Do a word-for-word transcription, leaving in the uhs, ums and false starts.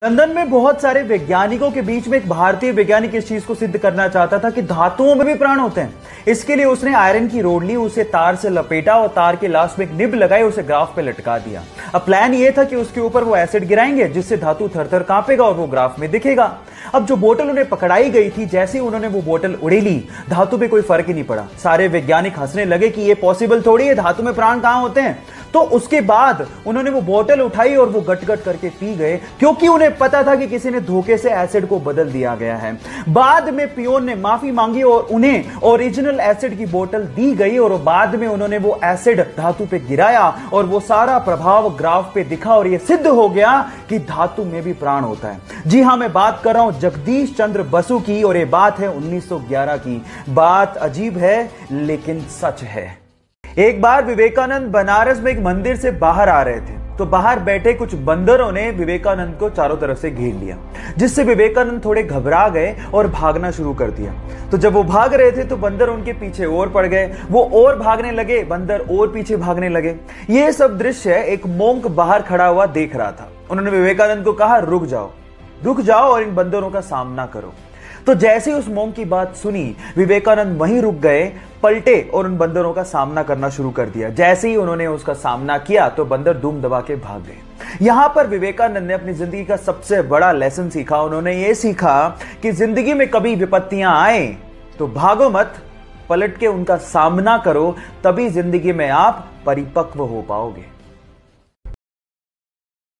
London में बहुत सारे वैज्ञानिकों के बीच में एक भारतीय वैज्ञानिक इस चीज को सिद्ध करना चाहता था कि धातुओं में भी प्राण होते हैं। इसके लिए उसने आयरन की रोड ली, उसे तार से लपेटा और तार के लास्ट में एक निब लगाई, उसे ग्राफ पे लटका दिया। अब प्लान ये था कि उसके ऊपर वो एसिड गिराएंगे जिससे धातु थर-थर कांपेगा और वो ग्राफ में दिखेगा। अब जो बोतल उन्हें पकड़ाई गई थी, जैसे ही उन्होंने वो बोतल उड़ेली, धातु पे कोई फर्क ही नहीं पड़ा। सारे वैज्ञानिक हंसने लगे कि ये पॉसिबल थोड़ी है, धातु में प्राण कहां होते हैं। तो उसके बाद उन्होंने वो बोतल उठाई और वो गट-गट करके पी गए, क्योंकि उन्हें पता था कि किसी ने धोखे से एसिड को बदल दिया गया है। बाद में पियोन ने माफी मांगी और उन्हें ओरिजिनल एसिड की बोतल दी गई और बाद में उन्होंने वो एसिड धातु पे गिराया और वो सारा प्रभाव ग्राफ पे दिखा और ये सिद्ध हो गया कि धातु में भी प्राण होता है। जी हां, मैं बात कर रहा हूं जगदीश चंद्र बसु की और ये बात है उन्नीस सौ ग्यारह की। बात अजीब है लेकिन सच है। एक बार विवेकानंद बनारस में एक मंदिर से बाहर आ रहे थे, तो बाहर बैठे कुछ बंदरों ने विवेकानंद को चारों तरफ से घेर लिया, जिससे विवेकानंद थोड़े घबरा गए और भागना शुरू कर दिया। तो जब वो भाग रहे थे तो बंदर उनके पीछे और पड़ गए, वो और भागने लगे, बंदर और पीछे भागने लगे। ये सब दृश्य एक मोंक बाहर खड़ा हुआ देख रहा था। उन्होंने विवेकानंद को कहा, रुक जाओ रुक जाओ और इन बंदरों का सामना करो। तो जैसे ही उस मोंक की बात सुनी, विवेकानंद वहीं रुक गए, पलटे और उन बंदरों का सामना करना शुरू कर दिया। जैसे ही उन्होंने उसका सामना किया तो बंदर धूम दबा के भाग गए। यहां पर विवेकानंद ने अपनी जिंदगी का सबसे बड़ा लेसन सीखा। उन्होंने ये सीखा कि जिंदगी में कभी विपत्तियां आए तो भागो मत, पलट के उनका सामना करो, तभी जिंदगी में आप परिपक्व हो पाओगे।